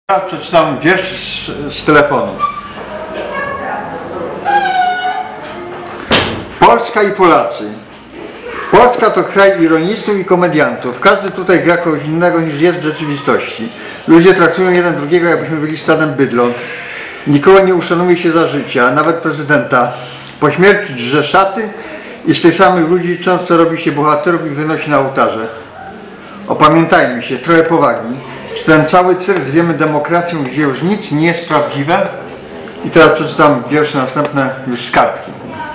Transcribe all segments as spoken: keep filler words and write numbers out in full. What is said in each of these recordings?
Ja przeczytam wiersz z, z telefonu. Polska i Polacy. Polska to kraj ironistów i komediantów. Każdy tutaj gra kogoś innego niż jest w rzeczywistości. Ludzie traktują jeden drugiego, jakbyśmy byli stadem bydląt. Nikogo nie uszanuje się za życia, nawet prezydenta. Po śmierci drze szaty i z tych samych ludzi często robi się bohaterów i wynosi na ołtarze. Opamiętajmy się, trochę powagi. Czy ten cały cyrk zwiemy demokracją, gdzie już nic nie jest prawdziwe? I teraz przeczytam wiersze następne już z kartki.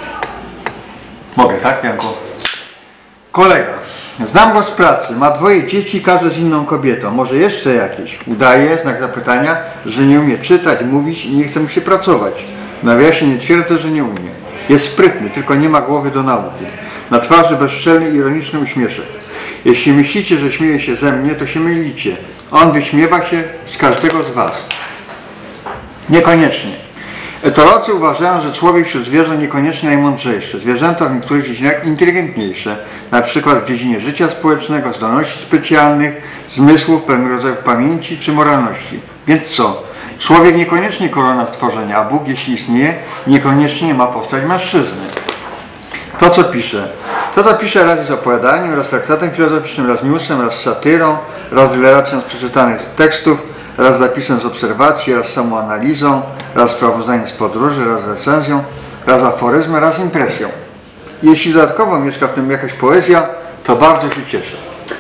Mogę, tak, Janko? Kolega. Znam go z pracy, ma dwoje dzieci, każde z inną kobietą. Może jeszcze jakieś. Udaje, znak zapytania, że nie umie czytać, mówić i nie chce mu się pracować. W nawiasie nie twierdzę, że nie umie. Jest sprytny, tylko nie ma głowy do nauki. Na twarzy bezczelny, ironiczny uśmieszek. Jeśli myślicie, że śmieje się ze mnie, to się mylicie. On wyśmiewa się z każdego z was. Niekoniecznie. Etolodzy uważają, że człowiek wśród zwierząt niekoniecznie najmądrzejszy. Zwierzęta w niektórych dziedzinach inteligentniejsze, na przykład w dziedzinie życia społecznego, zdolności specjalnych, zmysłów, pewnego rodzaju pamięci czy moralności. Więc co? Człowiek niekoniecznie korona stworzenia, a Bóg, jeśli istnieje, niekoniecznie ma postać mężczyzny. To, co pisze. To, co pisze, raz z opowiadaniem, raz traktatem filozoficznym, raz newsem, raz satyrą, raz relacją z przeczytanych tekstów, raz zapisem z obserwacji, raz samoanalizą, raz sprawozdaniem z podróży, raz recenzją, raz aforyzmem, raz impresją. Jeśli dodatkowo mieszka w tym jakaś poezja, to bardzo się cieszę.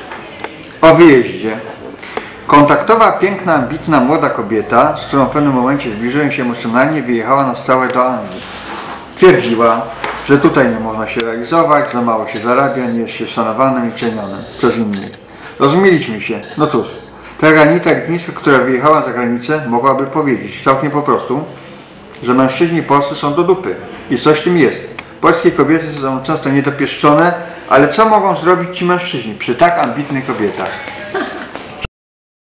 O wyjeździe. Kontaktowa, piękna, ambitna, młoda kobieta, z którą w pewnym momencie zbliżyłem się emocjonalnie, wyjechała na stałe do Anglii. Twierdziła, że tutaj nie można się realizować, za mało się zarabia, nie jest się szanowanym i cenionym przez innych. Rozumieliśmy się. No cóż, ta Anita Gniska, która wyjechała za granicę, mogłaby powiedzieć całkiem po prostu, że mężczyźni polscy są do dupy i coś w tym jest. Polskie kobiety są często niedopieszczone, ale co mogą zrobić ci mężczyźni przy tak ambitnych kobietach?